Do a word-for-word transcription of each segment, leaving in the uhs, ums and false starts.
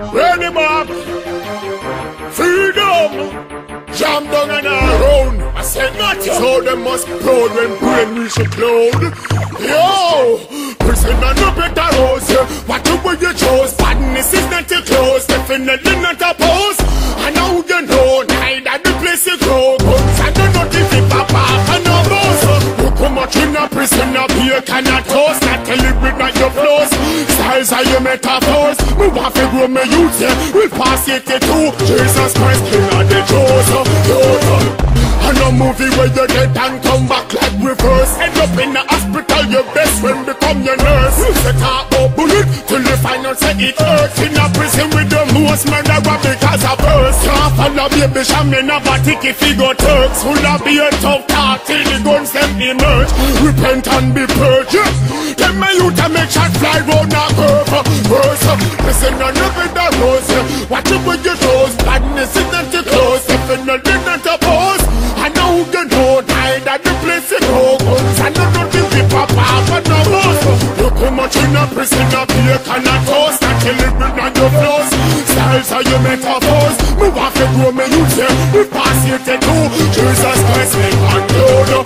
Ready back. Freedom. Jam down and around. I said nothing. So they must be proud when brain reach a cloud. Yo, prison and no better rose. What you will you chose? Badness is not your close. Definitely not a pose. And now you know, neither the place you go. Guns and the nothing to pop off and no boss. Look how much in a prison up here cannot toast. Not tell it with not your flows. Styles are your metaphors. Move off and grow my youth, yeah. We'll pass it to two. Jesus Christ, King of the Joseph. And a movie where you dead and come back like reverse. End up in the hospital, your best friend become your nurse. You set out a bullet till you find out say it hurts. In a prison with the most murderer because of birth. Can't follow baby shaman of a ticket if you go Turks. Full of be a tough talk till the guns them emerge. Repent and be purged. Tell my youth to make shot fly round a curve. Verse up, listen on the bed of rose. Watch it with your toes. Badness is not too close. Definitely not a pose. I know you know neither the place you go. Guns and the nothing we pop off and no boss. Look how much in a prison up here cannot toast. Not kill it with not your flows. Styles are your metaphors. Move off and grow me youth here. We pass here to do. Jesus Christ, make on you.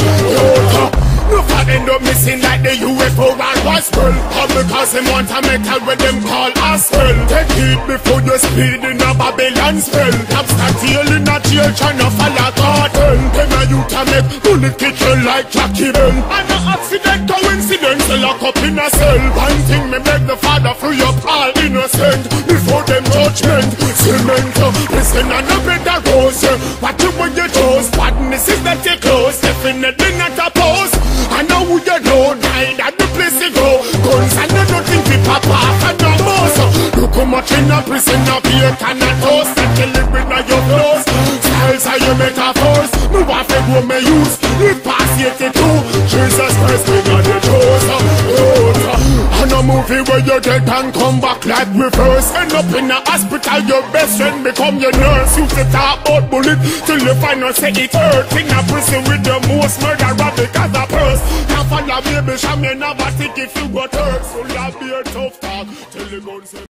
No for end up missing like the U F O and gospel. All because them want a metal when them call asphalt. Take it before you speed in a Babylon spell. Lobster tail in a jail trying to follow cartel. Them a you can make bullet kick you like Jackie Bell. And no accident coincidence they lock up in a cell. One thing me make the father free up all innocent before them judgment. Cement, listen and no better rose. What you when you chose, badness is not your close. Definitely not a pose. I know who you know, neither the place you go. Guns and the nothing to pop off and no boss. Look how much in a prison up here cannot toast. And kill it with not your clothes. Styles are your metaphors. Move off and go me use. Live past eighty-two. Jesus Christ, we got the toast. And a movie where you dead and come back like reverse. End up in a hospital, your best friend become your nurse. You can talk about bullet till you find out say it hurt. In a prison with the most murderer because of purse. Can't follow baby shaman, never think if you got hurt. So you'll be a tough talk till the guns